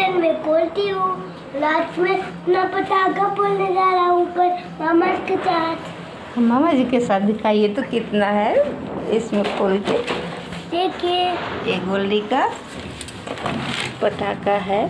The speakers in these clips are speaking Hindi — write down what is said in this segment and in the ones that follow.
दिन मैं खोलती हूँ। रात में अपना पटाखा फोड़ने जा रहा हूँ ऊपर मामा के साथ। मामा जी के साथ दिखाइए तो कितना है इसमें खोल के। देखिए ये गोली का पटाखा है।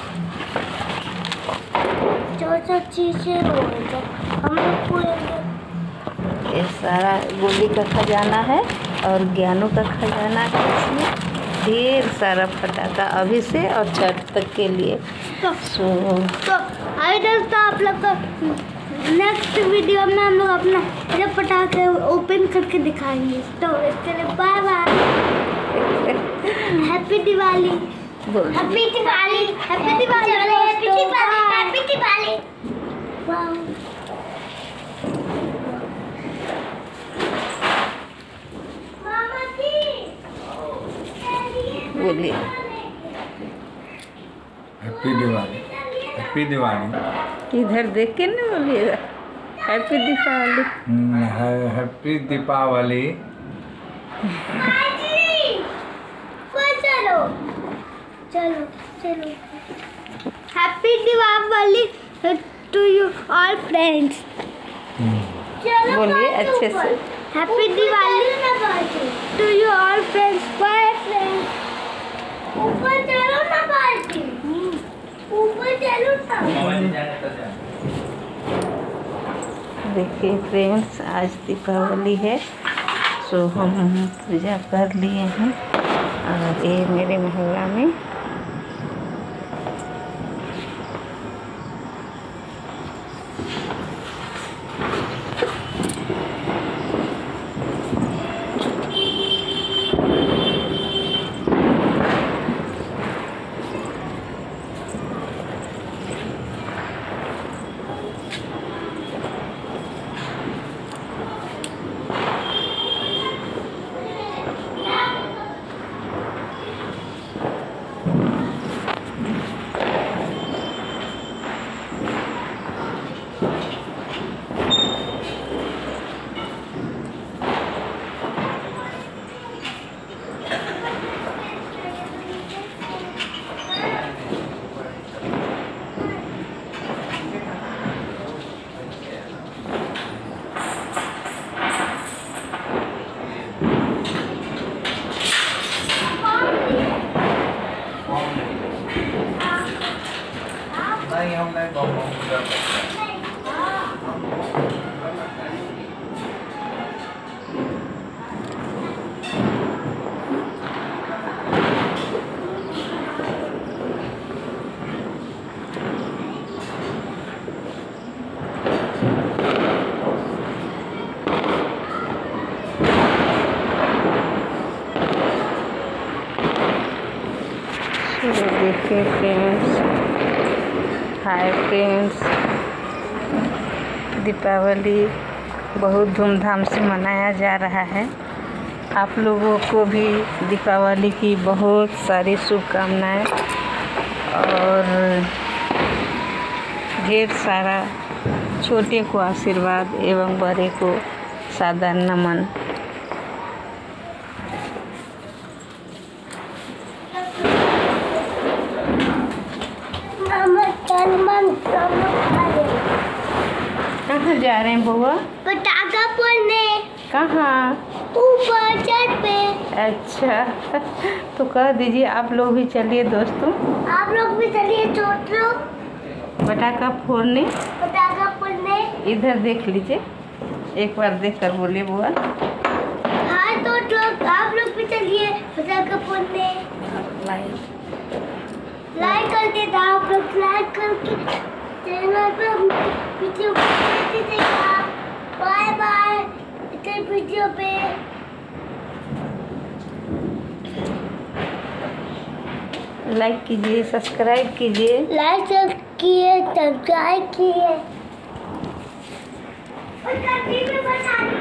जो चीजें हम लोग पूरे ये सारा गोली का खजाना है और ज्ञानों का खजाना है। इसमें ढेर सारा पटाखा अभी से और छठ तक के लिए। तो अभी दोस्तों आप लोग को नेक्स्ट वीडियो में हम लोग अपना जब पटाखे ओपन करके दिखाएंगे। तो इसके लिए bye bye. Happy Diwali. Happy Diwali. Happy Diwali. Happy Diwali. Happy Diwali. Wow बोलिए हैप्पी दिवाली। हैप्पी दिवाली। इधर देख के नहीं बोलिएगा हैप्पी दीपावली। हैप्पी दीपावली। चलो चलो चलो। Happy Deepavali to you all friends. बोलिए अच्छे से। Happy Diwali to you all friends. Bye friends. ऊपर चलो ना पार्टी। ऊपर चलो ना। देखिए फ्रेंड्स आज दीपावली है सो हम पूजा कर लिए हैं और ये मेरे मोहल्ला में नहीं हम नहीं बम देखिए फ्रेंड्स। Hi friends. दीपावली बहुत धूमधाम से मनाया जा रहा है। आप लोगों को भी दीपावली की बहुत सारी शुभकामनाएं और ढेर सारा छोटे को आशीर्वाद एवं बड़े को सादर नमन। कहाँ जा रहे हैं बुआ? पटाखा फोड़ने। कहाँ? ऊपर छत पे। अच्छा तो कह दीजिए आप लोग भी चलिए दोस्तों। आप लोग भी चलिए छोटो पटाखा फोड़ने। पटाखा फोड़ने। इधर देख लीजिए एक बार देख कर बोलिए बुआ। हाँ तो आप लोग भी चलिए पटाखा फोड़ने। लाइक कर देता आप लोग। लाइक करके चैनल पे वीडियो देखिएगा। Bye bye. इस वीडियो पे लाइक कीजिए सब्सक्राइब कीजिए। लाइक किए सब्सक्राइब किए और घंटी भी बजा